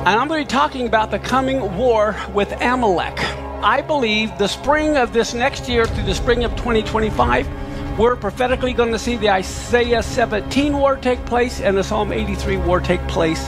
And I'm going to be talking about the coming war with Amalek. I believe the spring of this next year through the spring of 2025, we're prophetically going to see the Isaiah 17 war take place and the Psalm 83 war take place.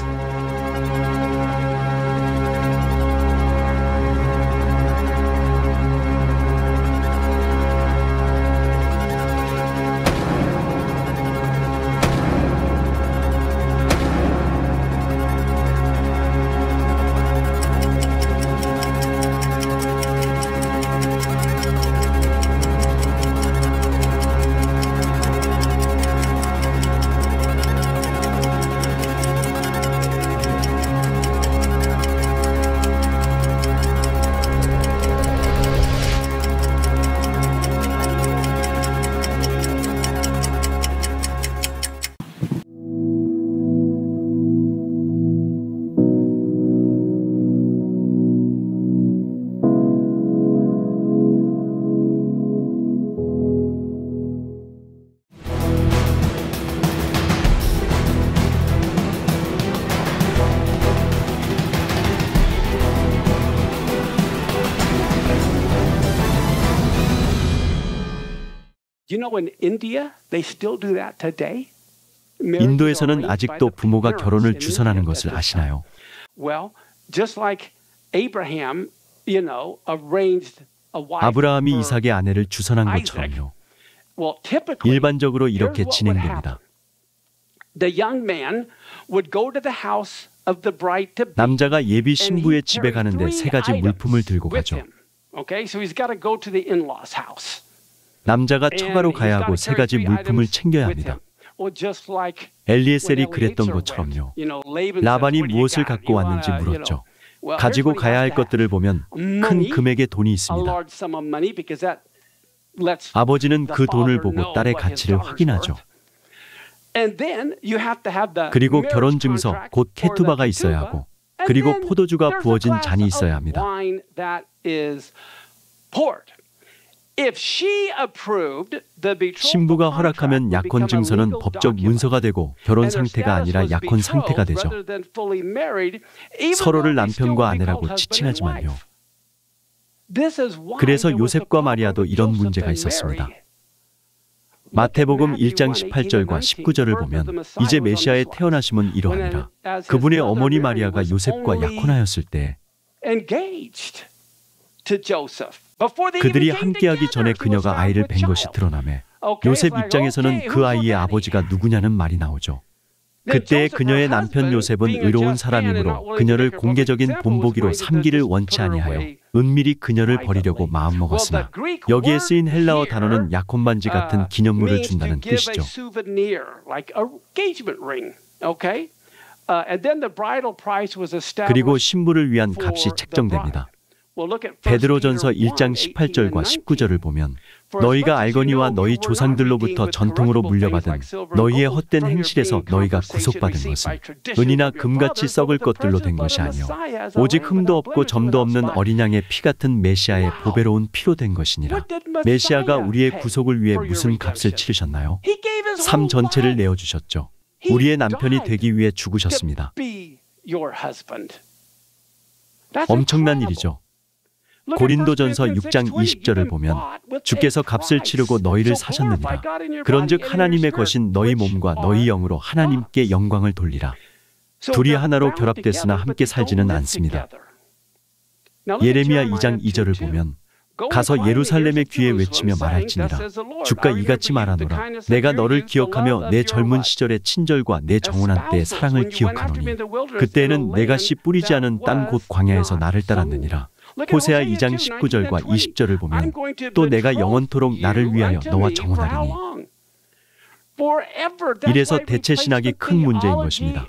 인도에서는 아직도 부모가 결혼을 주선하는 것을 아시나요? 아브라함이 이삭의 아내를 주선한 것처럼요. 일반적으로 이렇게 진행됩니다. 남자가 예비 신부의 집에 가는데 3가지 물품을 들고 가죠. 남자가 처가로 가야 하고 3가지 물품을 챙겨야 합니다. 엘리에셀이 그랬던 것처럼요. 라반이 무엇을 갖고 왔는지 물었죠. 가지고 가야 할 것들을 보면 큰 금액의 돈이 있습니다. 아버지는 그 돈을 보고 딸의 가치를 확인하죠. 그리고 결혼 증서, 곧 케투바가 있어야 하고, 그리고 포도주가 부어진 잔이 있어야 합니다. 신부가 허락하면 약혼 증서는 법적 문서가 되고 결혼 상태가 아니라 약혼 상태가 되죠. 서로를 남편과 아내라고 지칭하지만요. 그래서 요셉과 마리아도 이런 문제가 있었습니다. 마태복음 1장 18절과 19절을 보면 이제 메시아의 태어나심은 이러하니라. 그분의 어머니 마리아가 요셉과 약혼하였을 때 그들이 함께하기 전에 그녀가 아이를 뵌 것이 드러나매 요셉 입장에서는 그 아이의 아버지가 누구냐는 말이 나오죠. 그때 그녀의 남편 요셉은 의로운 사람이므로 그녀를 공개적인 본보기로 삼기를 원치 아니하여 은밀히 그녀를 버리려고 마음먹었으나 여기에 쓰인 헬라어 단어는 약혼반지 같은 기념물을 준다는 뜻이죠. 그리고 신부를 위한 값이 책정됩니다. 베드로전서 1장 18절과 19절을 보면 너희가 알거니와 너희 조상들로부터 전통으로 물려받은 너희의 헛된 행실에서 너희가 구속받은 것은 은이나 금같이 썩을 것들로 된 것이 아니요 오직 흠도 없고 점도 없는 어린 양의 피 같은 메시아의 보배로운 피로 된 것이니라. 메시아가 우리의 구속을 위해 무슨 값을 치르셨나요? 삶 전체를 내어주셨죠. 우리의 남편이 되기 위해 죽으셨습니다. 엄청난 일이죠. 고린도전서 6장 20절을 보면 주께서 값을 치르고 너희를 사셨느니라. 그런즉 하나님의 것인 너희 몸과 너희 영으로 하나님께 영광을 돌리라. 둘이 하나로 결합됐으나 함께 살지는 않습니다. 예레미야 2장 2절을 보면 가서 예루살렘의 귀에 외치며 말할지니라. 주가 이같이 말하노라. 내가 너를 기억하며 내 젊은 시절의 친절과 내 정혼한 때의 사랑을 기억하노니 그때에는 내가 씨 뿌리지 않은 땅 곧 광야에서 나를 따랐느니라. 호세아 2장 19절과 20절을 보면 또 내가 영원토록 나를 위하여 너와 정혼하리니. 이래서 대체신학이 큰 문제인 것입니다.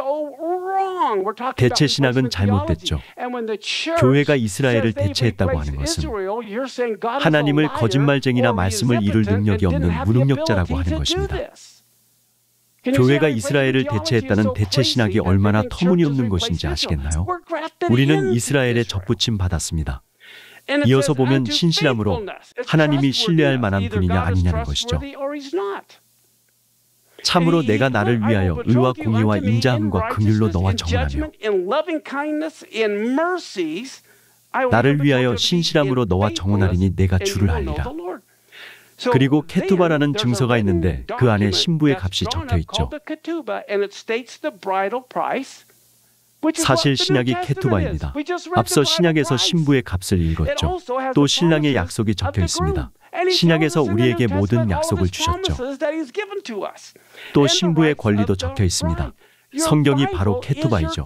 대체신학은 잘못됐죠. 교회가 이스라엘을 대체했다고 하는 것은 하나님을 거짓말쟁이나 말씀을 이룰 능력이 없는 무능력자라고 하는 것입니다. 교회가 이스라엘을 대체했다는 대체신학이 얼마나 터무니없는 것인지 아시겠나요? 우리는 이스라엘에 접붙임 받았습니다. 이어서 보면 신실함으로 하나님이 신뢰할 만한 분이냐 아니냐는 것이죠. 참으로 내가 나를 위하여 의와 공의와 인자함과 긍휼로 너와 정하며 나를 위하여 신실함으로 너와 정언하리니 내가 주를 알리라. 그리고 케투바라는 증서가 있는데 그 안에 신부의 값이 적혀 있죠. 사실 신약이 케투바입니다. 앞서 신약에서 신부의 값을 읽었죠. 또 신랑의 약속이 적혀 있습니다. 신약에서 우리에게 모든 약속을 주셨죠. 또 신부의 권리도 적혀 있습니다. 성경이 바로 케투바이죠.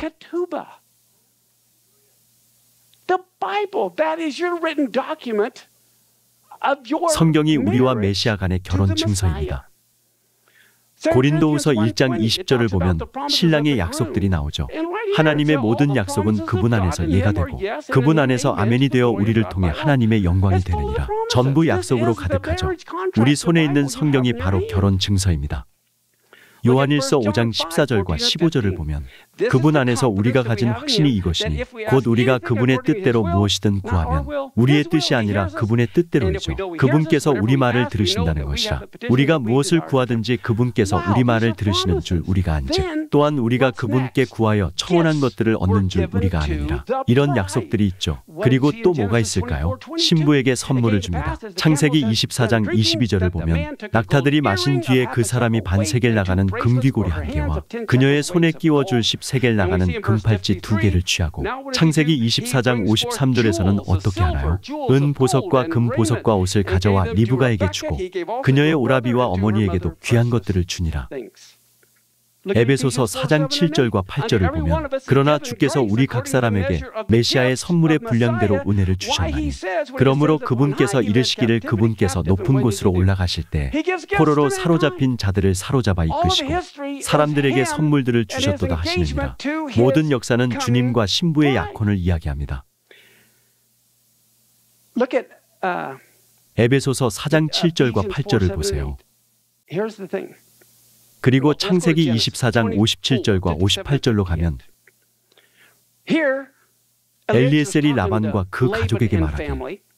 성경이 우리와 메시아 간의 결혼 증서입니다. 고린도후서 1장 20절을 보면 신랑의 약속들이 나오죠. 하나님의 모든 약속은 그분 안에서 예가 되고 그분 안에서 아멘이 되어 우리를 통해 하나님의 영광이 되느니라. 전부 약속으로 가득하죠. 우리 손에 있는 성경이 바로 결혼 증서입니다. 요한일서 5장 14절과 15절을 보면 그분 안에서 우리가 가진 확신이 이것이니 곧 우리가 그분의 뜻대로 무엇이든 구하면 우리의 뜻이 아니라 그분의 뜻대로이죠. 그분께서 우리 말을 들으신다는 것이라. 우리가 무엇을 구하든지 그분께서 우리 말을 들으시는 줄 우리가 안즉 또한 우리가 그분께 구하여 청원한 것들을 얻는 줄 우리가 아느니라. 이런 약속들이 있죠. 그리고 또 뭐가 있을까요? 신부에게 선물을 줍니다. 창세기 24장 22절을 보면 낙타들이 마신 뒤에 그 사람이 반세겔 나가는 금귀고리 1개와 그녀의 손에 끼워줄 10세겔 나가는 금팔찌 2개를 취하고 창세기 24장 53절에서는 어떻게 하나요? 은 보석과 금 보석과 옷을 가져와 리브가에게 주고 그녀의 오라비와 어머니에게도 귀한 것들을 주니라. 에베소서 4장 7절과 8절을 보면 그러나 주께서 우리 각 사람에게 메시아의 선물의 분량대로 은혜를 주셨나니 그러므로 그분께서 이르시기를 그분께서 높은 곳으로 올라가실 때 포로로 사로잡힌 자들을 사로잡아 이끄시고 사람들에게 선물들을 주셨도다 하시느니라. 모든 역사는 주님과 신부의 약혼을 이야기합니다. 에베소서 4장 7절과 8절을 보세요. 그리고 창세기 24장 57절과 58절로 가면 엘리에셀이 라반과 그 가족에게 말하되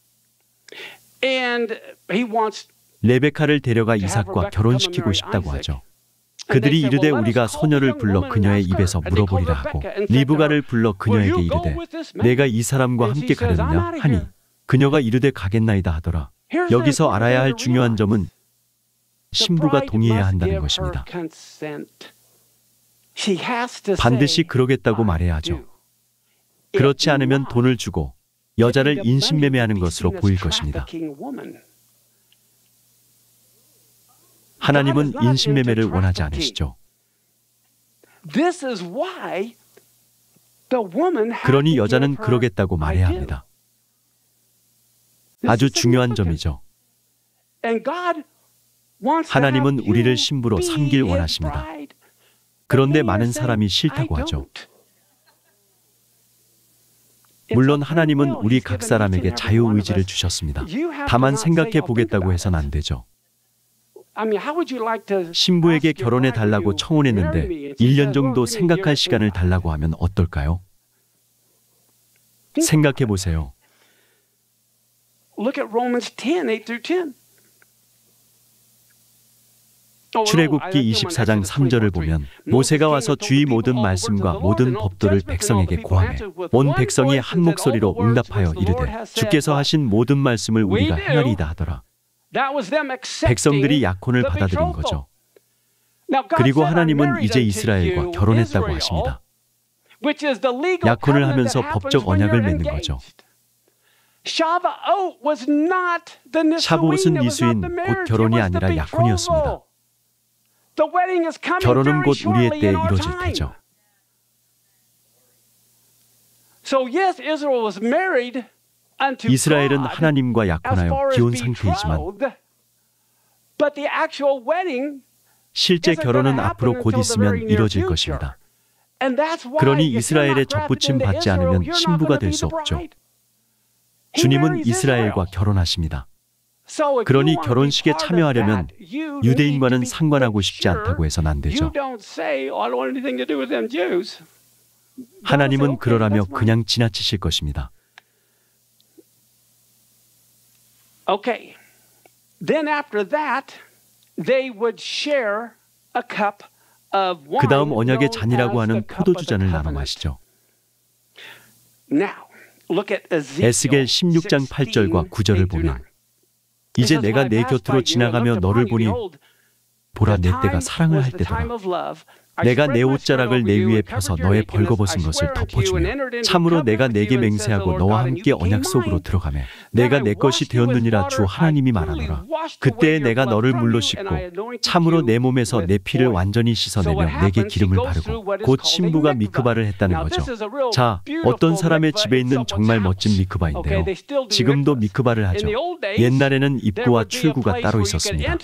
레베카를 데려가 이삭과 결혼시키고 싶다고 하죠. 그들이 이르되 우리가 소녀를 불러 그녀의 입에서 물어보리라 하고 리브가를 불러 그녀에게 이르되 내가 이 사람과 함께 가려느냐 하니 그녀가 이르되 가겠나이다 하더라. 여기서 알아야 할 중요한 점은 신부가 동의해야 한다는 것입니다. 반드시 그러겠다고 말해야 하죠. 그렇지 않으면 돈을 주고 여자를 인신매매하는 것으로 보일 것입니다. 하나님은 인신매매를 원하지 않으시죠. 그러니 여자는 그러겠다고 말해야 합니다. 아주 중요한 점이죠. 하나님은 우리를 신부로 삼길 원하십니다. 그런데 많은 사람이 싫다고 하죠. 물론 하나님은 우리 각 사람에게 자유의지를 주셨습니다. 다만 생각해 보겠다고 해선 안 되죠. 신부에게 결혼해 달라고 청혼했는데 1년 정도 생각할 시간을 달라고 하면 어떨까요? 생각해 보세요. 출애굽기 24장 3절을 보면 모세가 와서 주의 모든 말씀과 모든 법도를 백성에게 고하매 온 백성이 한 목소리로 응답하여 이르되 주께서 하신 모든 말씀을 우리가 행하리이다 하더라. 백성들이 약혼을 받아들인 거죠. 그리고 하나님은 이제 이스라엘과 결혼했다고 하십니다. 약혼을 하면서 법적 언약을 맺는 거죠. 샤부옷은 이수인 곧 결혼이 아니라 약혼이었습니다. 결혼은 곧 우리의 때에 이루어질 테죠. 이스라엘은 하나님과 약혼하여 기혼 상태이지만 실제 결혼은 앞으로 곧 있으면 이루어질 것입니다. 그러니 이스라엘에 접붙임 받지 않으면 신부가 될 수 없죠. 주님은 이스라엘과 결혼하십니다. 그러니 결혼식에 참여하려면 유대인과는 상관하고 싶지 않다고 해선 안 되죠. 하나님은 그러라며 그냥 지나치실 것입니다. Okay. Then after that, they would share 그 다음 언약의 잔이라고 하는 포도주 잔을 나눠 마시죠. 에스겔 16장 8절과 9절을 보면 이제 내가 내 곁으로 지나가며 너를 보니 보라 내 때가 사랑을 할 때더라. 내가 내 옷자락을 내 위에 펴서 너의 벌거벗은 것을 덮어주며 참으로 내가 내게 맹세하고 너와 함께 언약 속으로 들어가매 내가 내 것이 되었느니라 주 하나님이 말하노라. 그때에 내가 너를 물로 씻고 참으로 내 몸에서 내 피를 완전히 씻어내며 내게 기름을 바르고 곧 신부가 미크바를 했다는 거죠. 자, 어떤 사람의 집에 있는 정말 멋진 미크바인데요. 지금도 미크바를 하죠. 옛날에는 입구와 출구가 따로 있었습니다.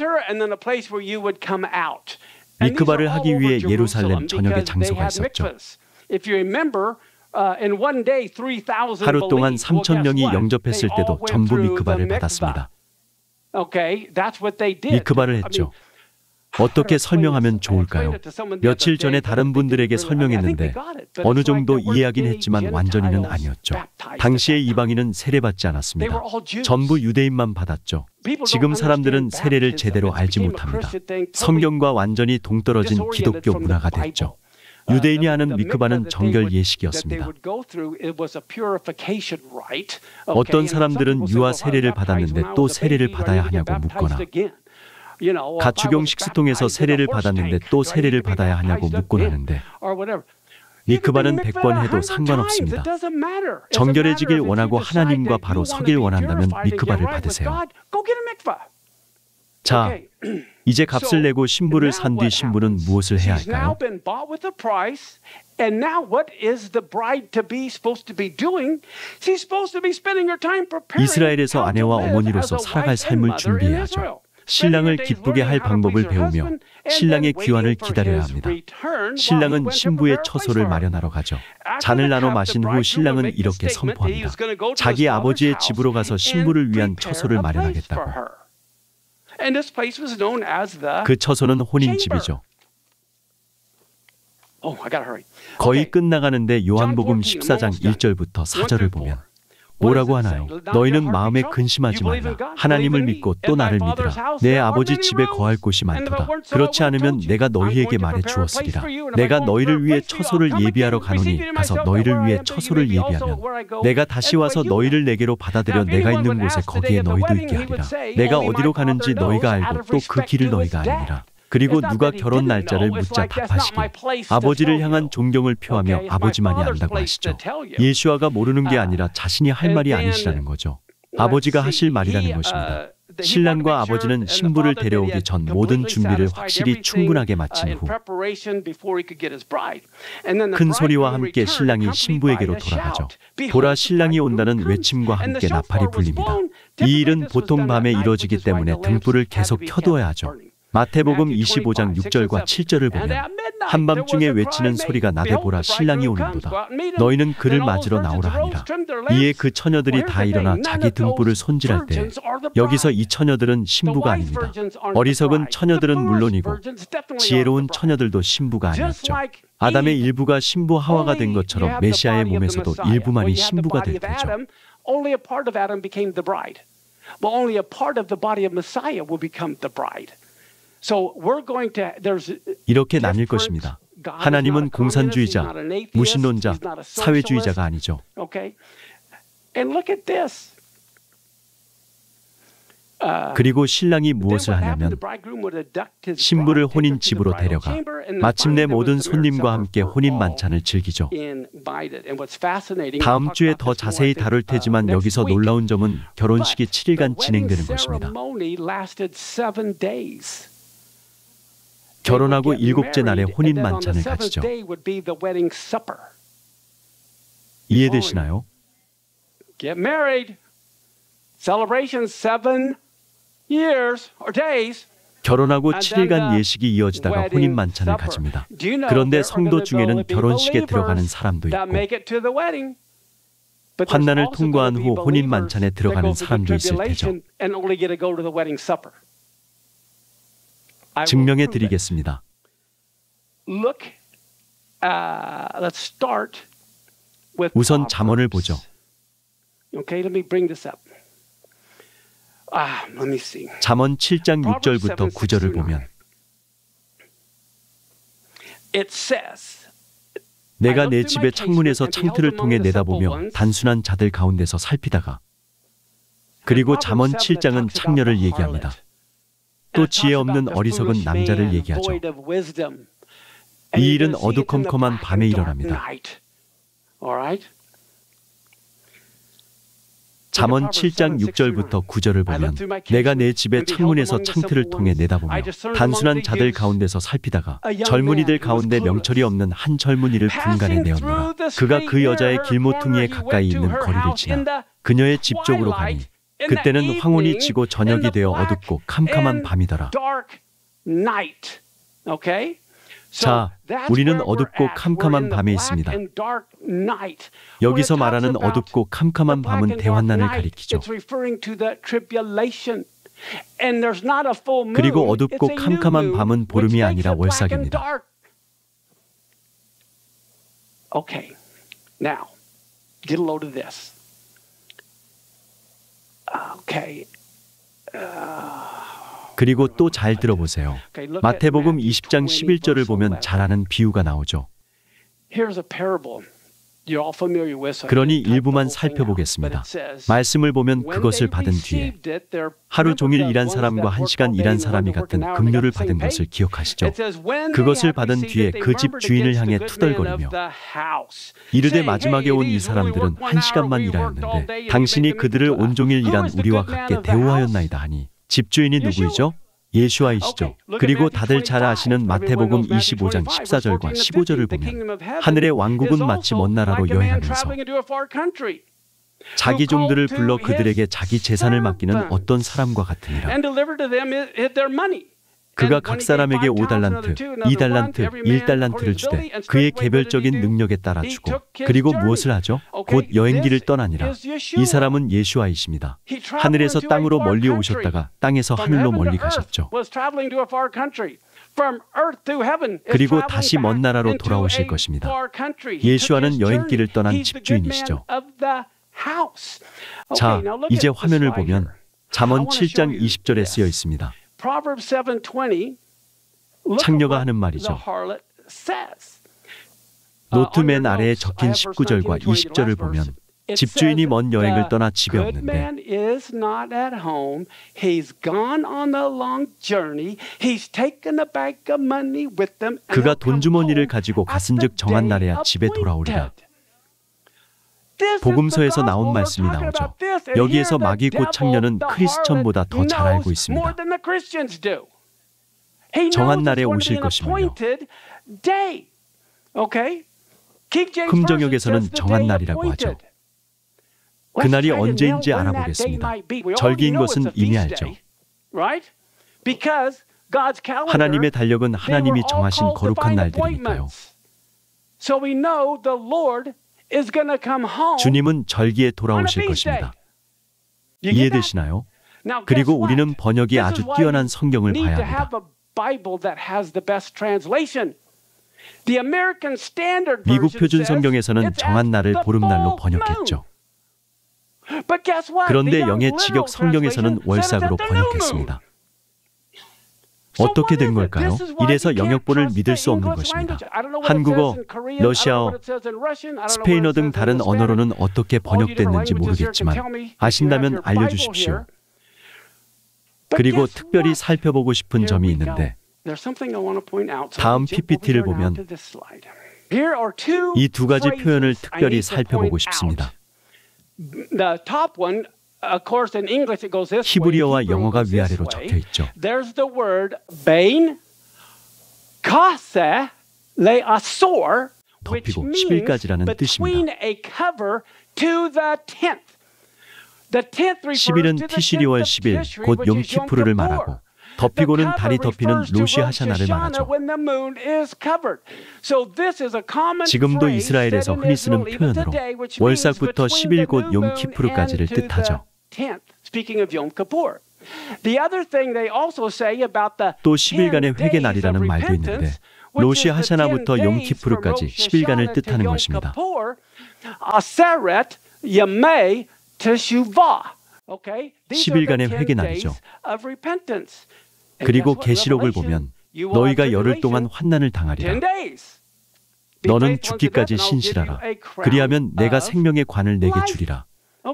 미크바를 하기 위해 예루살렘 전역에 장소가 있었죠. 하루 동안 3,000명이 영접했을 때도 전부 미크바를 받았습니다. 미크바를 했죠. 어떻게 설명하면 좋을까요? 며칠 전에 다른 분들에게 설명했는데 어느 정도 이해하긴 했지만 완전히는 아니었죠. 당시의 이방인은 세례받지 않았습니다. 전부 유대인만 받았죠. 지금 사람들은 세례를 제대로 알지 못합니다. 성경과 완전히 동떨어진 기독교 문화가 됐죠. 유대인이 하는 미크바는 정결 예식이었습니다. 어떤 사람들은 유아 세례를 받았는데 또 세례를 받아야 하냐고 묻거나 가축용 식수통에서 세례를 받았는데 또 세례를 받아야 하냐고 묻곤 하는데 미크바는 100번 해도 상관없습니다. 정결해지길 원하고 하나님과 바로 서길 원한다면 미크바를 받으세요. 자, 이제 값을 내고 신부를 산 뒤 신부는 무엇을 해야 할까요? 이스라엘에서 아내와 어머니로서 살아갈 삶을 준비해야죠. 신랑을 기쁘게 할 방법을 배우며 신랑의 귀환을 기다려야 합니다. 신랑은 신부의 처소를 마련하러 가죠. 잔을 나눠 마신 후 신랑은 이렇게 선포합니다. 자기 아버지의 집으로 가서 신부를 위한 처소를 마련하겠다고. 그 처소는 혼인집이죠. 거의 끝나가는데 요한복음 14장 1절부터 4절을 보면 뭐라고 하나요? 너희는 마음에 근심하지 말라. 하나님을 믿고 또 나를 믿으라. 내 아버지 집에 거할 곳이 많도다. 그렇지 않으면 내가 너희에게 말해 주었으리라. 내가 너희를 위해 처소를 예비하러 가노니 가서 너희를 위해 처소를 예비하면 내가 다시 와서 너희를 내게로 받아들여 내가 있는 곳에 거기에 너희도 있게 하리라. 내가 어디로 가는지 너희가 알고 또 그 길을 너희가 아니라. 그리고 누가 결혼 날짜를 묻자 답하시길 아버지를 향한 존경을 표하며 아버지만이 안다고 하시죠. 예수아가 모르는 게 아니라 자신이 할 말이 아니시라는 거죠. 아버지가 하실 말이라는 것입니다. 신랑과 아버지는 신부를 데려오기 전 모든 준비를 확실히 충분하게 마친 후 큰 소리와 함께 신랑이 신부에게로 돌아가죠. 보라 신랑이 온다는 외침과 함께 나팔이 불립니다. 이 일은 보통 밤에 이루어지기 때문에 등불을 계속 켜두어야 하죠. 마태복음 25장 6절과 7절을 보면 한밤중에 외치는 소리가 나되 보라 신랑이 오는도다. 너희는 그를 맞으러 나오라 하니라. 이에 그 처녀들이 다 일어나 자기 등불을 손질할 때 여기서 이 처녀들은 신부가 아닙니다. 어리석은 처녀들은 물론이고 지혜로운 처녀들도 신부가 아니었죠. 아담의 일부가 신부 하와가 된 것처럼 메시아의 몸에서도 일부만이 신부가 될 테죠. 이렇게 나뉠 것입니다. 하나님은 공산주의자, 무신론자, 사회주의자가 아니죠. 그리고 신랑이 무엇을 하냐면 신부를 혼인 집으로 데려가 마침내 모든 손님과 함께 혼인 만찬을 즐기죠. 다음 주에 더 자세히 다룰 테지만 여기서 놀라운 점은 결혼식이 7일간 진행되는 것입니다. 결혼하고 7째 날에 혼인 만찬을 가지죠. 이해되시나요? 결혼하고 7일간 예식이 이어지다가 혼인 만찬을 가집니다. 그런데 성도 중에는 결혼식에 들어가는 사람도 있고 환난을 통과한 후 혼인 만찬에 들어가는 사람도 있을 테죠. 증명해 드리겠습니다. 우선 잠언을 보죠. 잠언 7장 6절부터 9절을 보면 내가 내 집의 창문에서 창틀을 통해 내다보며 단순한 자들 가운데서 살피다가. 그리고 잠언 7장은 창녀를 얘기합니다. 또 지혜 없는 어리석은 남자를 얘기하죠. 이 일은 어두컴컴한 밤에 일어납니다. 잠언 7장 6절부터 9절을 보면 내가 내 집의 창문에서 창틀을 통해 내다보며 단순한 자들 가운데서 살피다가 젊은이들 가운데 명철이 없는 한 젊은이를 분간해 내었노라. 그가 그 여자의 길모퉁이에 가까이 있는 거리를 지나 그녀의 집 쪽으로 가니 그때는 황혼이 지고 저녁이 되어 어둡고 캄캄한 밤이더라. 자, 우리는 어둡고 캄캄한 밤에 있습니다. 여기서 말하는 어둡고 캄캄한 밤은 대환난을 가리키죠. 그리고 어둡고 캄캄한 밤은 보름이 아니라 월삭입니다. Okay, now get a load of this. Okay. 그리고 또 잘 들어보세요. 마태복음 20장 11절을 보면 잘 아는 비유가 나오죠. 그러니 일부만 살펴보겠습니다. 말씀을 보면 그것을 받은 뒤에 하루 종일 일한 사람과 1시간 일한 사람이 같은 급료를 받은 것을 기억하시죠? 그것을 받은 뒤에 그 집 주인을 향해 투덜거리며 이르되 마지막에 온 이 사람들은 1시간만 일하였는데 당신이 그들을 온종일 일한 우리와 같게 대우하였나이다 하니 집주인이 누구이죠? 예수와이시죠. 그리고 다들 잘 아시는 마태복음 25장 14절과 15절을 보면 하늘의 왕국은 마치 먼 나라로 여행하면서 자기 종들을 불러 그들에게 자기 재산을 맡기는 어떤 사람과 같으니라. 그가 각 사람에게 5달란트, 2달란트, 1달란트를 주되 그의 개별적인 능력에 따라 주고 그리고 무엇을 하죠? 곧 여행길을 떠나니라. 이 사람은 예수와이십니다. 하늘에서 땅으로 멀리 오셨다가 땅에서 하늘로 멀리 가셨죠. 그리고 다시 먼 나라로 돌아오실 것입니다. 예수와는 여행길을 떠난 집주인이시죠. 자, 이제 화면을 보면 잠언 7장 20절에 쓰여 있습니다. 창녀가 하는 말이죠. 노트 맨 아래에 적힌 19절과 20절을 보면 집주인이 먼 여행을 떠나 집에 없는데 그가 돈주머니를 가지고 갔은즉 정한 날에야 집에 돌아오리라. 복음서에서 나온 말씀이 나오죠. 여기에서 마귀 곧 창녀는 크리스천보다 더 잘 알고 있습니다. 정한 날에 오실 것이며 흠정역에서는 정한 날이라고 하죠. 그날이 언제인지 알아보겠습니다. 절기인 것은 이미 알죠. 하나님의 달력은 하나님이 정하신 거룩한 날들이니까요. 주님은 절기에 돌아오실 것입니다. 이해되시나요? 그리고 우리는 번역이 아주 뛰어난 성경을 봐야 합니다. 미국 표준 성경에서는 정한 날을 보름날로 번역했죠. 그런데 영의 직역 성경에서는 월삭으로 번역했습니다. 어떻게 된 걸까요? 이래서 영역본을 믿을 수 없는 것입니다. 한국어, 러시아어, 스페인어 등 다른 언어로는 어떻게 번역됐는지 모르겠지만 아신다면 알려주십시오. 그리고 특별히 살펴보고 싶은 점이 있는데 다음 PPT를 보면 이 두 가지 표현을 특별히 살펴보고 싶습니다. 히브리어와 영어가 위아래로 적혀 있죠. 덮이고 10일까지라는 뜻입니다. 10일은 티시리월 10일, 곧 용키푸르를 말하고 덮이고는 달이 덮이는 로시 하샤나를 말하죠. 지금도 이스라엘에서 흔히 쓰는 표현으로 월삭부터 10일 곧 용키푸르까지를 뜻하죠. 또 10일간의 회개 날이라는 말도 있는데 로시 하샤나부터 용키푸르까지 10일간을 뜻하는 것입니다. 10일간의 회개 날이죠. 그리고 계시록을 보면 너희가 열흘 동안 환난을 당하리라. 너는 죽기까지 신실하라. 그리하면 내가 생명의 관을 내게 주리라.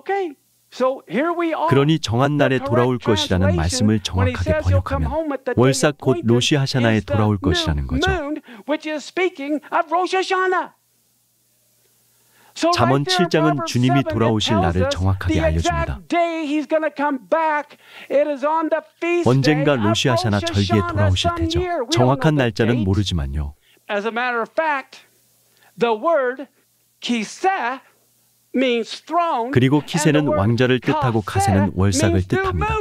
그러니 정한 날에 돌아올 것이라는 말씀을 정확하게 번역하면 월삭 곧 로시 하샤나에 돌아올 것이라는 거죠. 잠언 7장은 주님이 돌아오실 날을 정확하게 알려줍니다. 언젠가 로시 하샤나 절기에 돌아오실 테죠. 정확한 날짜는 모르지만요. 그리고 키세는 왕자를 뜻하고 가세는 월삭을 뜻합니다.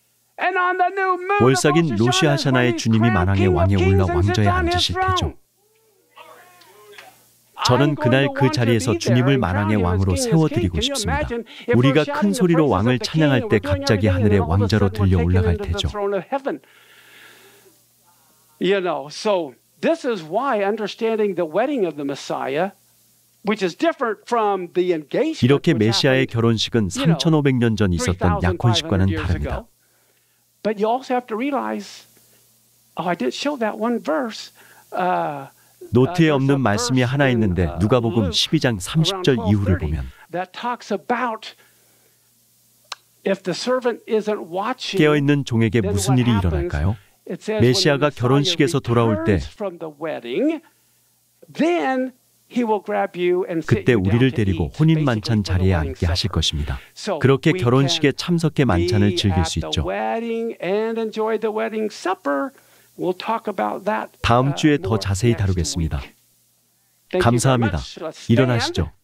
월삭인 로시 하샤나의 주님이 만왕의 왕에 올라 왕좌에 앉으실 테죠. 저는 그날 그 자리에서 주님을 만왕의 왕으로 세워드리고 싶습니다. 우리가 큰 소리로 왕을 찬양할 때 갑자기 하늘의 왕자로 들려 올라갈 테죠. 이렇게 메시아의 결혼식은 3,500년 전 있었던 약혼식과는 다릅니다. 노트에 없는 말씀이 하나 있는데 누가복음 12장 30절 이후를 보면 깨어있는 종에게 무슨 일이 일어날까요? 메시아가 결혼식에서 돌아올 때 그때 우리를 데리고 혼인 만찬 자리에 앉게 하실 것입니다. 그렇게 결혼식에 참석해 만찬을 즐길 수 있죠. 다음 주에 더 자세히 다루겠습니다. 감사합니다. 일어나시죠.